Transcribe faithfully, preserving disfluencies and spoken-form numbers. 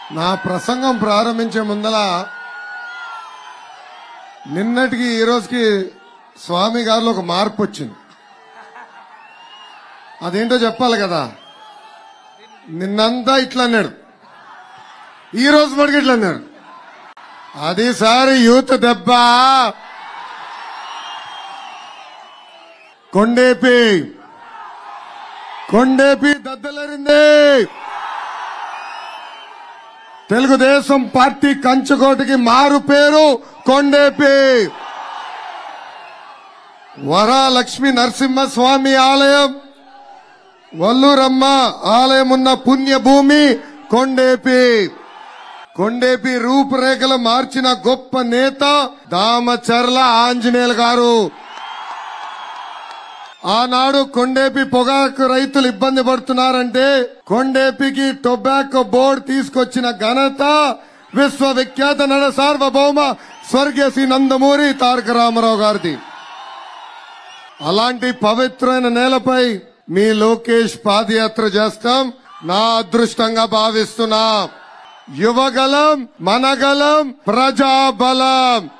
నా ప్రసంగం ప్రారంభించే ముందల నిన్నటికి ఈ రోజుకి స్వామి గారిలో ఒక మార్పు వచ్చింది. అదేంటో చెప్పాలి కదా. నిన్నంతా ఇట్లా అన్నాడు, ఈ రోజు మటుకు ఇట్లా అన్నాడు. అది సారి యూత్ దెబ్బ. కొండేపి కొండేపి దద్దలరింది. తెలుగుదేశం పార్టీ కంచుకోటకి మారు పేరు కొండేపి. వరాలక్ష్మి నరసింహస్వామి ఆలయం, వల్లూరమ్మ ఆలయం ఉన్న పుణ్యభూమి కొండేపి. కొండేపి రూపురేఖలు మార్చిన గొప్ప నేత దామచర్ల ఆంజనేయులు గారు. ఆనాడు కొండేపి పొగాకు రైతులు ఇబ్బంది పడుతున్నారంటే కొండేపికి టొబాకో బోర్డు తీసుకొచ్చిన ఘనత విశ్వవిఖ్యాత నడ సార్వభౌమ స్వర్గీయ శ్రీ నందమూరి తారక రామారావు గారిది. అలాంటి పవిత్రమైన నేలపై మీ లోకేష్ పాదయాత్ర చేస్తాం నా అదృష్టంగా భావిస్తున్నా. యువగలం, మనగలం, ప్రజాబలం.